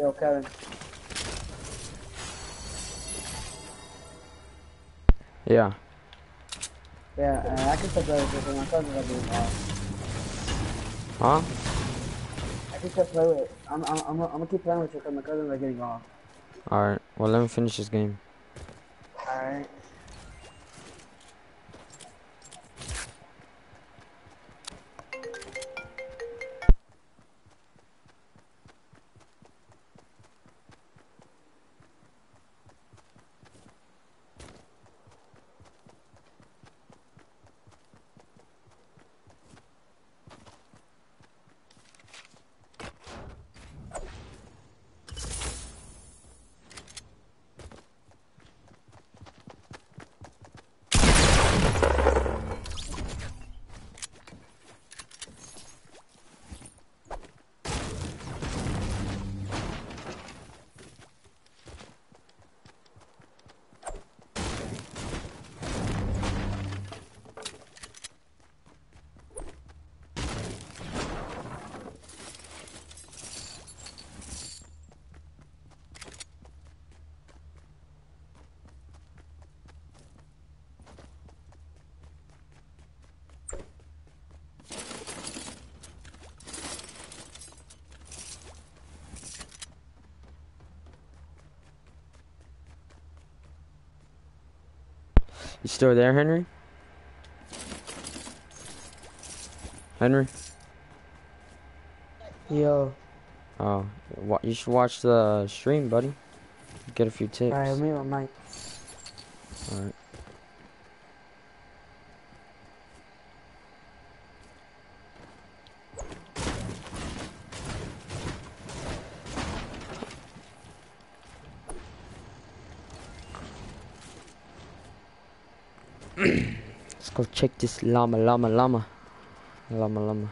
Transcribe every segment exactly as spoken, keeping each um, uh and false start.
Yo, Kevin. Yeah. Yeah, uh, I can start playing with you. My cousins are getting off. Huh? I can still play with it. I'm, I'm, I'm, I'm gonna keep playing with you because my cousins are getting off. Alright. Well, let me finish this game. Alright. You still there, Henry? Henry? Yo. Oh, wa- you should watch the stream, buddy. Get a few tips. Alright, me and my mic. Alright. Let's go check this llama, llama, llama. Llama, llama.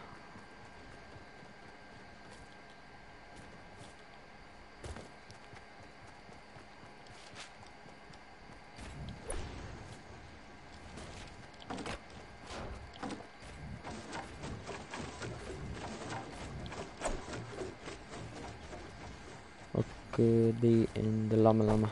Could be in the llama, llama.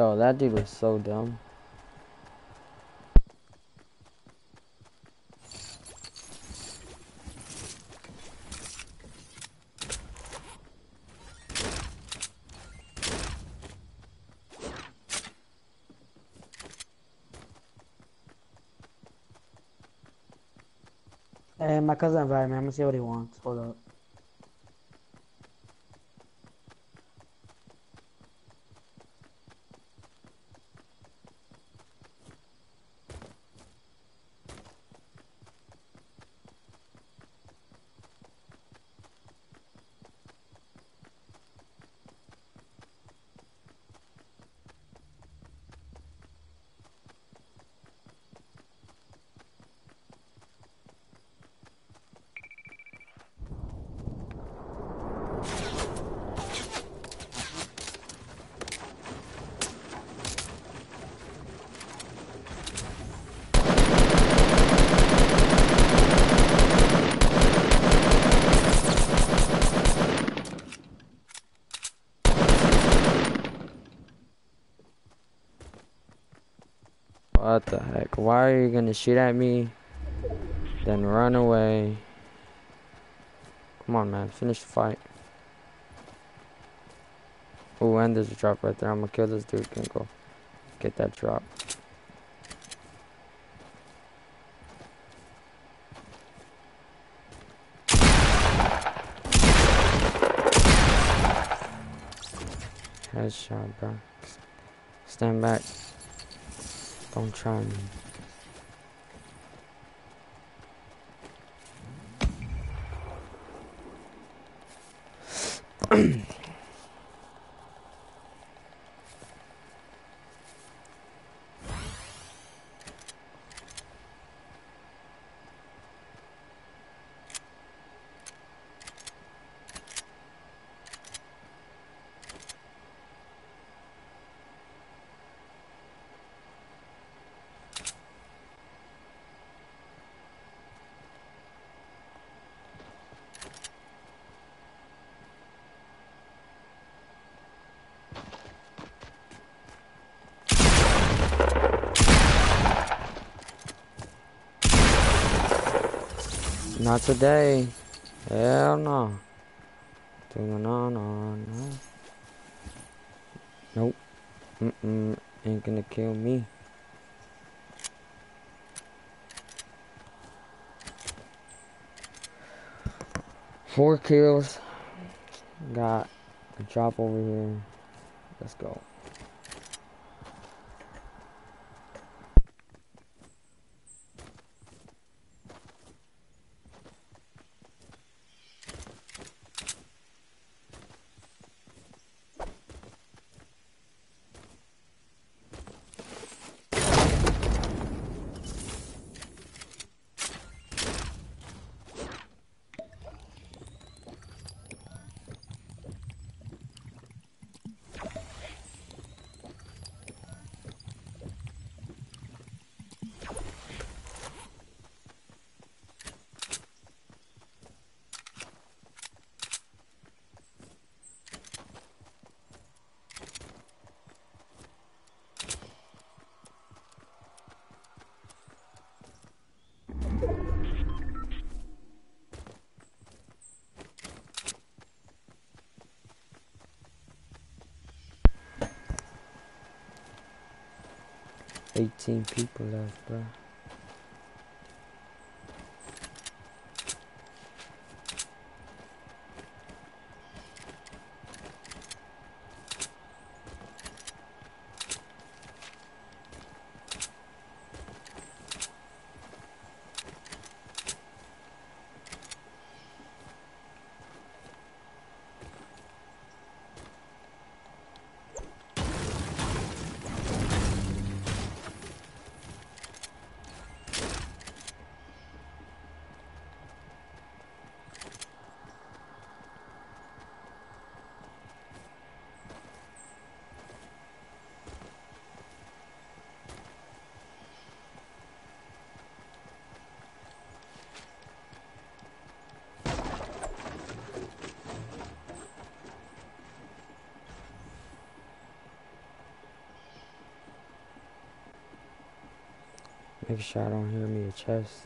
Yo, that dude was so dumb. Hey, my cousin invited me. I'm gonna see what he wants. Hold up. What the heck? Why are you gonna shoot at me? Then run away. Come on, man. Finish the fight. Oh, and there's a drop right there. I'm gonna kill this dude and go get that drop. Headshot, bro. Stand back. Don't try me. Not today. Hell no. No, no, no, no. Nope. Mm-mm. Ain't gonna kill me. Four kills. Got a drop over here. Let's go. eighteen people left, bro. Make sure I don't hear me a chest.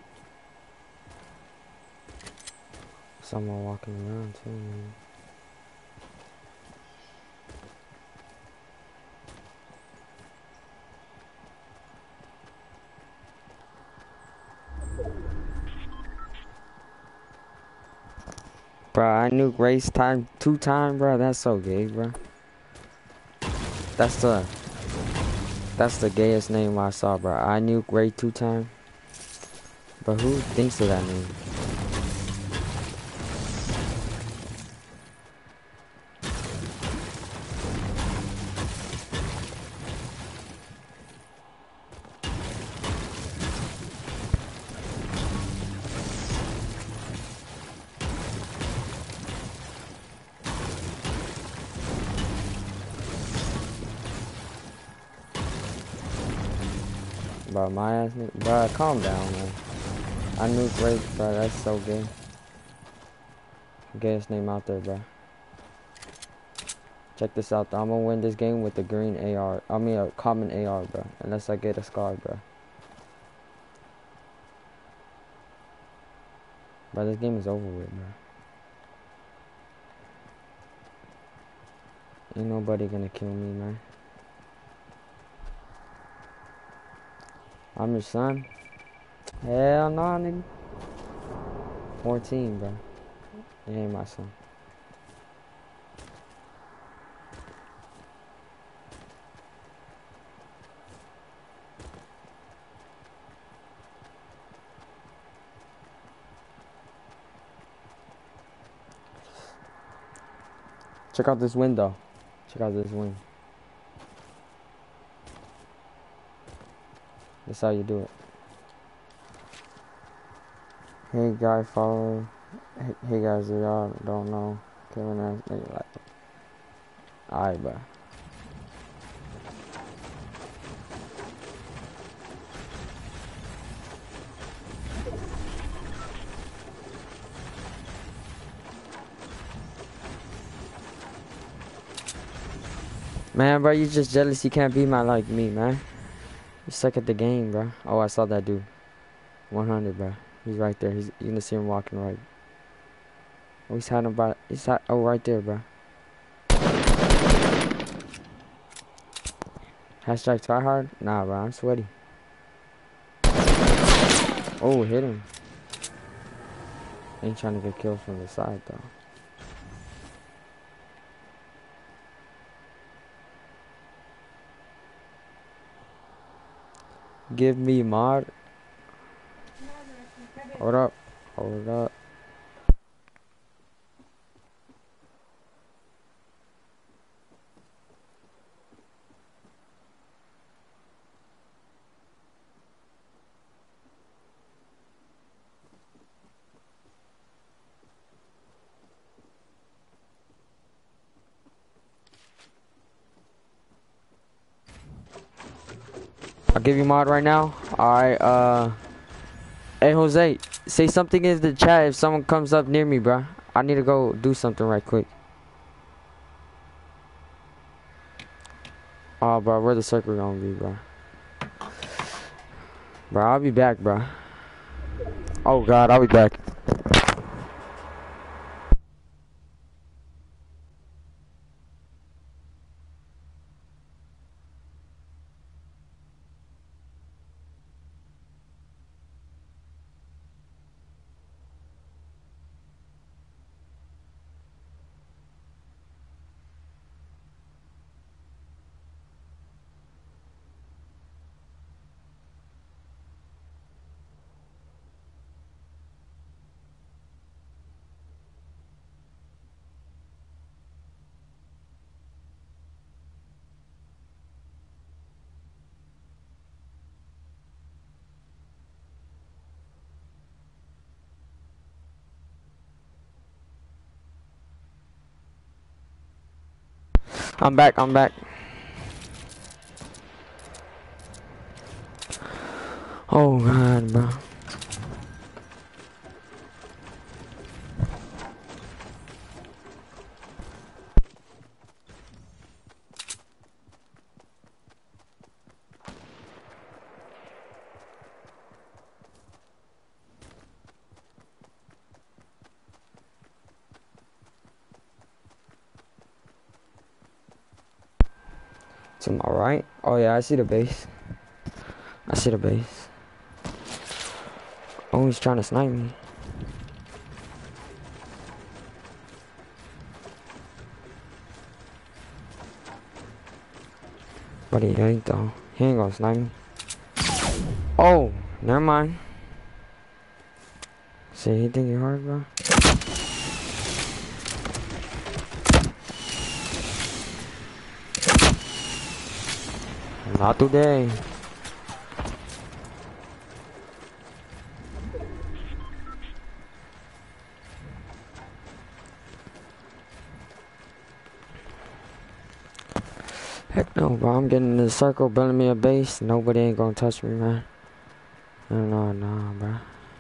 Someone walking around too, man. Bro, I knew race time two time, bro. That's so gay, bro. That's the that's the gayest name I saw, bro. I knew Ray two time. But who thinks of that name? Bro, my ass, bro, calm down, man. I knew Ray, bro. That's so gay. Gayest name out there, bro. Check this out, though. I'm gonna win this game with the green A R. I mean, a common A R, bro. Unless I get a scar, bro. Bro, this game is over with, bro. Ain't nobody gonna kill me, man. I'm your son? Hell no, nigga. fourteen, bro. You ain't my son. Check out this window. Check out this wing. That's how you do it. Hey, guy, follow. Hey, hey guys, if y'all don't know, Kevin ass nigga like. Alright, bro. Man, bro, you just jealous you can't be my like me, man. You suck at the game, bro. Oh, I saw that dude. one hundred, bro. He's right there. He's, you gonna see him walking right. Oh, he's hiding by. He's hiding. Oh, right there, bro. Hashtag try hard? Nah, bro. I'm sweaty. Oh, hit him. Ain't trying to get killed from the side, though. Give me mod. Hold up. Hold up. I'll give you mod right now. Alright, uh... Hey, Jose, say something in the chat if someone comes up near me, bro. I need to go do something right quick. Oh, bro, where the circle gonna be, bro? Bro, I'll be back, bro. Oh, God, I'll be back. I'm back, I'm back. Oh, God, bro. To my right? Oh yeah, I see the base. I see the base. Oh, he's trying to snipe me. But he ain't though. He ain't gonna snipe me. Oh, never mind. See, he think you're hard, bro? Not today. Heck no, bro. I'm getting in the circle, building me a base. Nobody ain't gonna touch me, man. No, no, no, bro.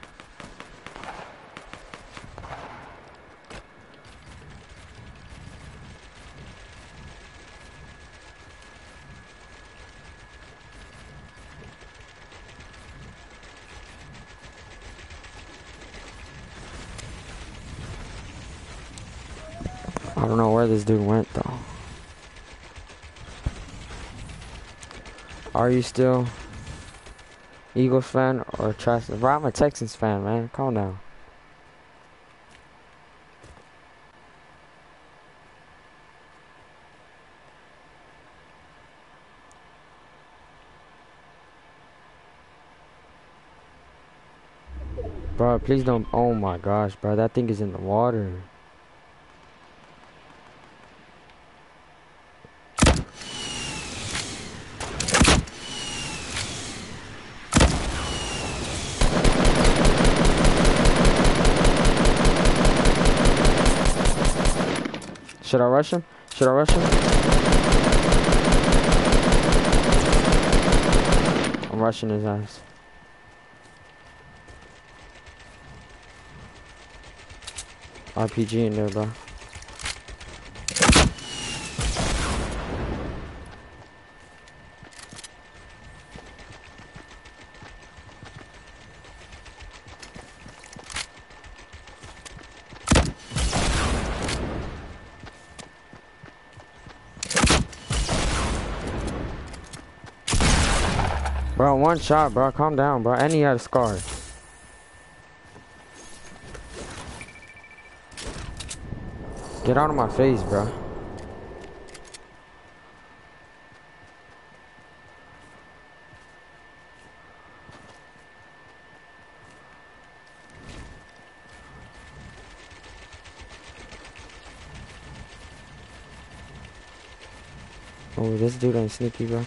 I don't know where this dude went, though. Are you still Eagles fan or trash? Bro, I'm a Texans fan, man. Calm down. Bro, please don't. Oh my gosh, bro. That thing is in the water. Should I rush him? Should I rush him? I'm rushing his ass. R P G in there, bro. Bro, one shot, bro. Calm down, bro. And he had a scar. Get out of my face, bro. Oh, this dude ain't sneaky, bro.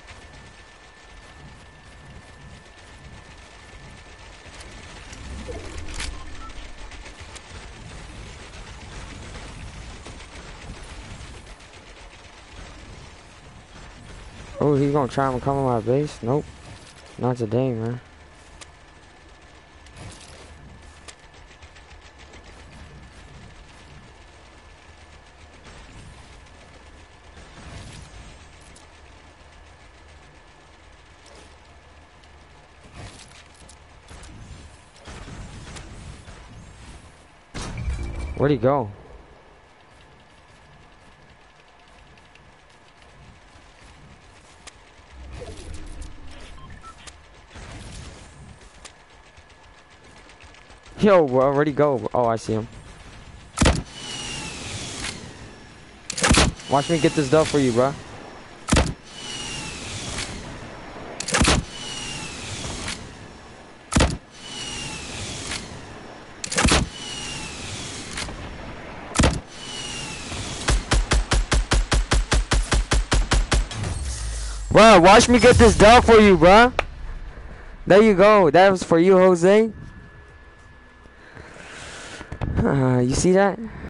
Oh, he's gonna try and come on my base? Nope. Not today, man. Where'd he go? Yo, where'd he go? Oh, I see him. Watch me get this dub for you, bro. Bro, watch me get this dub for you, bro. There you go. That was for you, Jose. Uh, you see that?